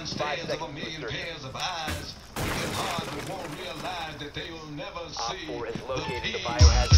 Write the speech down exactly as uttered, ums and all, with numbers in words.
million stands of a million pairs of eyes. Working hard but won't realize that they will never see the pain.